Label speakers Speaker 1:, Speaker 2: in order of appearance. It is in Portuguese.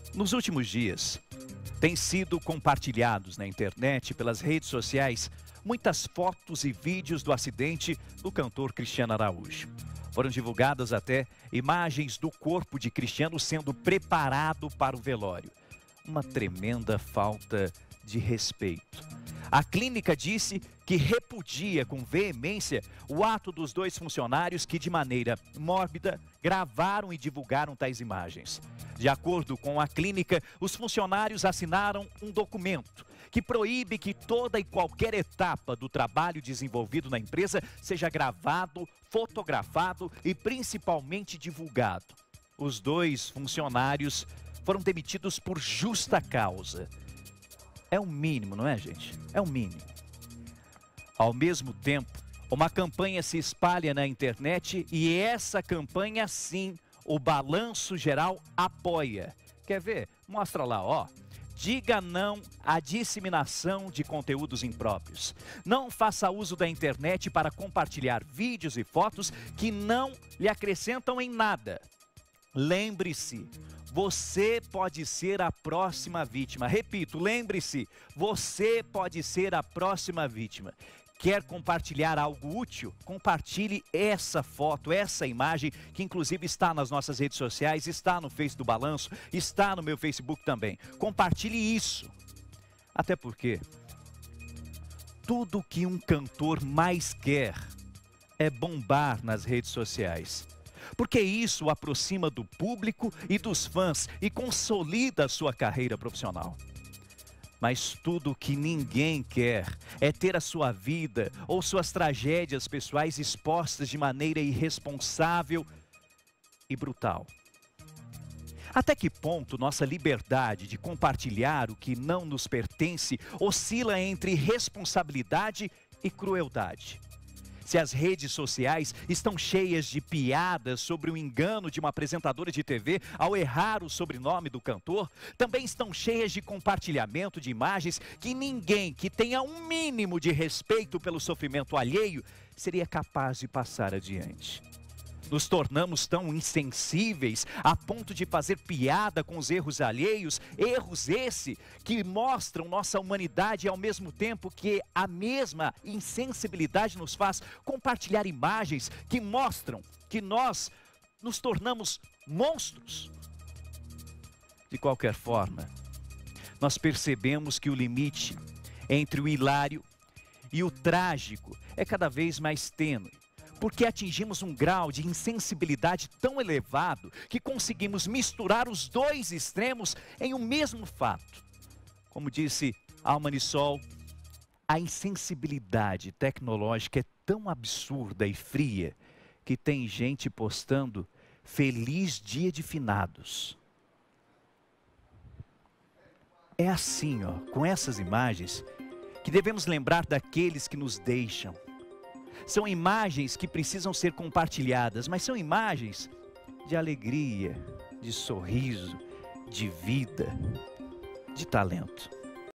Speaker 1: Nos últimos dias, têm sido compartilhados na internet, pelas redes sociais, muitas fotos e vídeos do acidente do cantor Cristiano Araújo. Foram divulgadas até imagens do corpo de Cristiano sendo preparado para o velório. Uma tremenda falta de respeito. A clínica disse que repudia com veemência o ato dos dois funcionários que, de maneira mórbida, gravaram e divulgaram tais imagens. De acordo com a clínica, os funcionários assinaram um documento que proíbe que toda e qualquer etapa do trabalho desenvolvido na empresa seja gravado, fotografado e principalmente divulgado. Os dois funcionários foram demitidos por justa causa. É o mínimo, não é, gente? É o mínimo. Ao mesmo tempo, uma campanha se espalha na internet e essa campanha, sim, o Balanço Geral apoia. Quer ver? Mostra lá, ó. Diga não à disseminação de conteúdos impróprios. Não faça uso da internet para compartilhar vídeos e fotos que não lhe acrescentam em nada. Lembre-se, você pode ser a próxima vítima. Repito, lembre-se, você pode ser a próxima vítima. Quer compartilhar algo útil? Compartilhe essa foto, essa imagem, que inclusive está nas nossas redes sociais, está no Face do Balanço, está no meu Facebook também. Compartilhe isso. Até porque tudo que um cantor mais quer é bombar nas redes sociais. Porque isso o aproxima do público e dos fãs e consolida a sua carreira profissional. Mas tudo que ninguém quer é ter a sua vida ou suas tragédias pessoais expostas de maneira irresponsável e brutal. Até que ponto nossa liberdade de compartilhar o que não nos pertence oscila entre responsabilidade e crueldade? Se as redes sociais estão cheias de piadas sobre o engano de uma apresentadora de TV ao errar o sobrenome do cantor, também estão cheias de compartilhamento de imagens que ninguém que tenha um mínimo de respeito pelo sofrimento alheio seria capaz de passar adiante. Nos tornamos tão insensíveis a ponto de fazer piada com os erros alheios, erros esse que mostram nossa humanidade e ao mesmo tempo que a mesma insensibilidade nos faz compartilhar imagens que mostram que nós nos tornamos monstros. De qualquer forma, nós percebemos que o limite entre o hilário e o trágico é cada vez mais tênue. Porque atingimos um grau de insensibilidade tão elevado que conseguimos misturar os dois extremos em um mesmo fato. Como disse Alma Nissol, a insensibilidade tecnológica é tão absurda e fria que tem gente postando Feliz Dia de Finados. É assim, ó, com essas imagens, que devemos lembrar daqueles que nos deixam. São imagens que precisam ser compartilhadas, mas são imagens de alegria, de sorriso, de vida, de talento.